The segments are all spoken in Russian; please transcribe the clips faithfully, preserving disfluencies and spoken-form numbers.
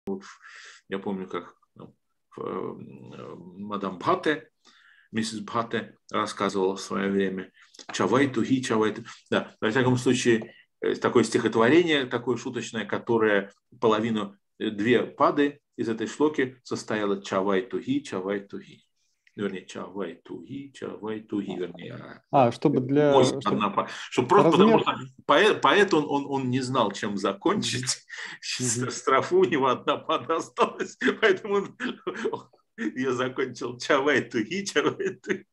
Я помню, как ну, мадам Бхатте, миссис Бхатте рассказывала в свое время. Чавай туги, чавай туги. Да, во всяком случае, такое стихотворение, такое шуточное, которое половину, две пады из этой шлоки состояло чавай туги, чавай туги. Вернее, чавай туги, чавай туги, вернее. А, чтобы для... Чтобы, чтобы... чтобы просто размер... потому что поэт, поэт он, он, он не знал, чем закончить. Mm-hmm. Строфу у него одна пада осталась, поэтому он, он ее закончил чавай туги, чавай туги.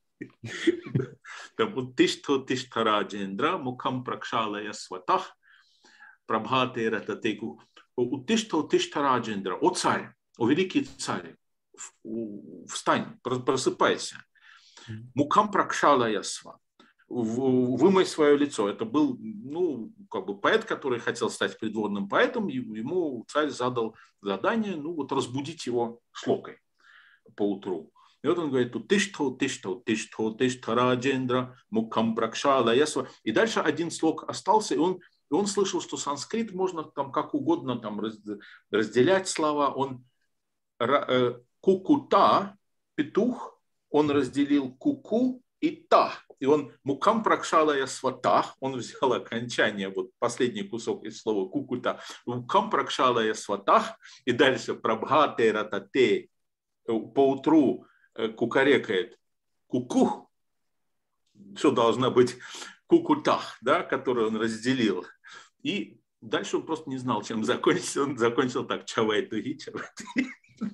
Уттишто тиштара джендра, мукам пракшалая сватах, прабхате рататеку. Уттишто тиштара джендра. О царь, о великий царь, встань, просыпайся. Мукам пракшалая сва. Вымой свое лицо. Это был, ну, как бы поэт, который хотел стать придворным поэтом. Ему царь задал задание, ну, вот разбудить его шлокой поутру. И вот он говорит, тишто, тишто, тишто, тишто, раджендра, мукам пракшала ясва. И дальше один слог остался, и он, и он слышал, что санскрит можно там как угодно там разделять слова. Он кукута, петух, он разделил куку и та. И он мукам пракшала ясвата, он взял окончание, вот последний кусок из слова кукута, мукам пракшала ясвата, и дальше прабхате ратате, поутру кукарекает кукух, все должно быть кукутах, да, который он разделил. И дальше он просто не знал, чем закончить. Он закончил так: чавай туги, чавай туги.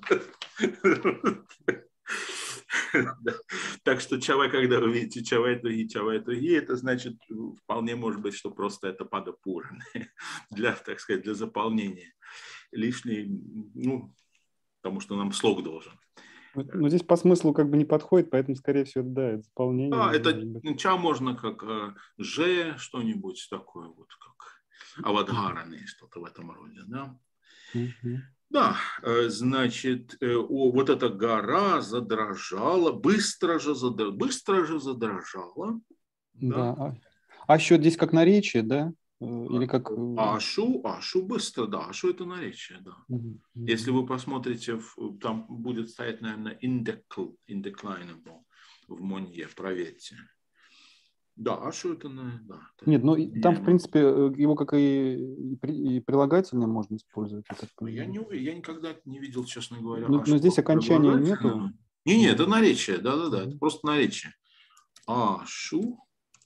Так что чавай, когда вы видите чавай туги, чавай туги, это значит, вполне может быть, что просто это пада пураны для, так сказать, для заполнения лишней, ну, потому что нам слог должен. Но здесь по смыслу как бы не подходит, поэтому, скорее всего, да, это заполнение. Да, это ча можно как же, что-нибудь такое, вот как авадхараны, что-то в этом роде, да. Uh-huh. Да, значит, о, вот эта гора задрожала, быстро же, задр... быстро же задрожала. Да. Да. А счет здесь как наречие, да? Или как... Ашу, Ашу быстро, да, Ашу это наречие, да. Uh-huh. Если вы посмотрите, там будет стоять, наверное, indeclinable в Монье, проверьте. Да, Ашу это, да. Нет, ну там, в принципе, его как и, и прилагательное можно использовать. Я, не, я никогда не видел, честно говоря. Но, но здесь окончания нету. Не, не, это наречие, да-да-да, uh-huh. Это просто наречие. Ашу.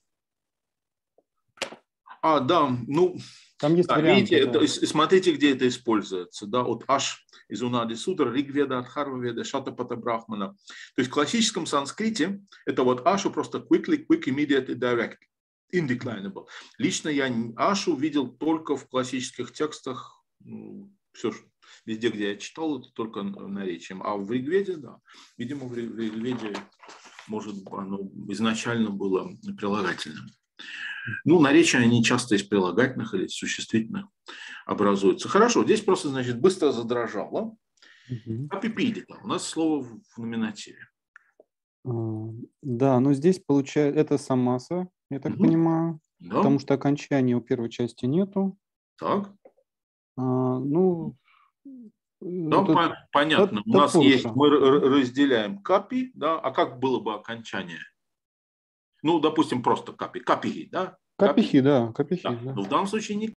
А, да, ну, там есть да, варианты, видите, да. это, смотрите, где это используется, да, от аш из Унади Судра, Ригведа, Адхарваведа, Шатапата Брахмана. То есть в классическом санскрите это вот ашу просто quickly, quick, immediate и direct, indeclinable. Лично я ашу видел только в классических текстах, ну, все, везде, где я читал, это только наречием, а в Ригведе, да, видимо, в Ригведе, может, оно изначально было прилагательным. Ну, наречия, они часто из прилагательных или существительных образуются. Хорошо, здесь просто, значит, быстро задрожало. Апипиди, у нас слово в номинативе. Да, но здесь получается, это самаса, я так угу. понимаю, да. Потому что окончания у первой части нету. Так. А, ну, да, это, понятно. Это, у нас есть, мы разделяем капи, да, а как было бы окончание? Ну, допустим, просто капи, капихи, да? Капихи, да, капихи, да. да. Но в данном случае не